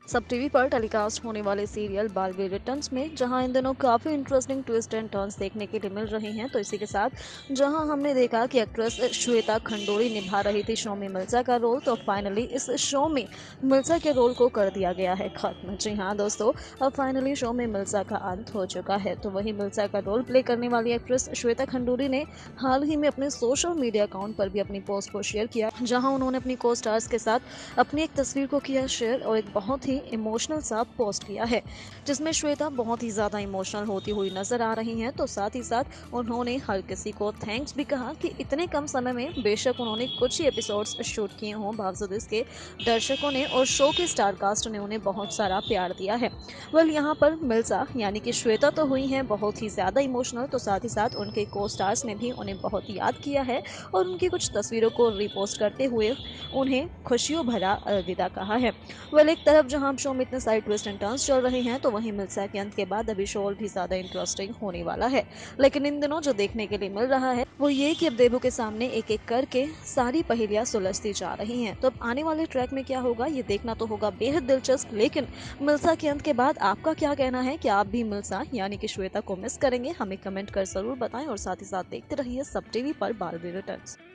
सब टीवी पर टेलीकास्ट होने वाले सीरियल बालवीर रिटर्न्स में जहां इन दिनों काफ़ी इंटरेस्टिंग ट्विस्ट एंड टर्न्स देखने के लिए मिल रहे हैं, तो इसी के साथ जहां हमने देखा कि एक्ट्रेस श्वेता खंडोरी निभा रही थी शो में मिर्जा का रोल, तो फाइनली इस शो में मिर्जा के रोल को कर दिया गया है खत्म। जी हाँ दोस्तों, अब फाइनली शो में मिर्जा का अंत हो चुका है। तो वही मिर्जा का रोल प्ले करने वाली एक्ट्रेस श्वेता खंडोरी ने हाल ही में अपने सोशल मीडिया अकाउंट पर भी अपनी पोस्ट को शेयर किया, जहां उन्होंने अपनी को स्टार्स के साथ अपनी एक तस्वीर को किया शेयर और एक बहुत ही इमोशनल सा पोस्ट किया है, जिसमें श्वेता बहुत ही ज़्यादा इमोशनल होती हुई नजर आ रही हैं। तो साथ ही साथ उन्होंने हर किसी को थैंक्स भी कहा कि इतने कम समय में बेशक उन्होंने कुछ ही एपिसोड्स शूट किए हों, बावजूद इसके दर्शकों ने और शो के स्टार कास्ट ने उन्हें बहुत सारा प्यार दिया है। वेल, यहाँ पर मिर्जा यानी कि श्वेता तो हुई हैं बहुत ही ज़्यादा इमोशनल, तो साथ ही साथ उनके को स्टार्स ने भी उन्हें बहुत याद किया है और उनकी कुछ तस्वीरों को रिपोस्ट करते हुए उन्हें खुशियों भरा अलविदा कहा है। वेल, एक तरफ जहां शो में इतने सारे ट्विस्ट एंड टर्न्स चल रहे हैं, तो वहीं मिर्जा के अंत के बाद अभी शो और भी ज्यादा इंटरेस्टिंग होने वाला है। लेकिन इन दिनों जो देखने के लिए मिल रहा है वो ये कि अब देवू के सामने एक एक करके सारी पहेलियां सुलझती जा रही हैं। तो अब आने वाले ट्रैक में क्या होगा ये देखना तो होगा बेहद दिलचस्प। लेकिन मिर्जा के अंत के बाद आपका क्या कहना है? क्या आप भी मिर्जा यानी कि श्वेता को मिस करेंगे? हमें कमेंट कर जरूर बताएं और साथ ही साथ देखते रहिए सब टीवी पर बालवीर रिटर्न्स।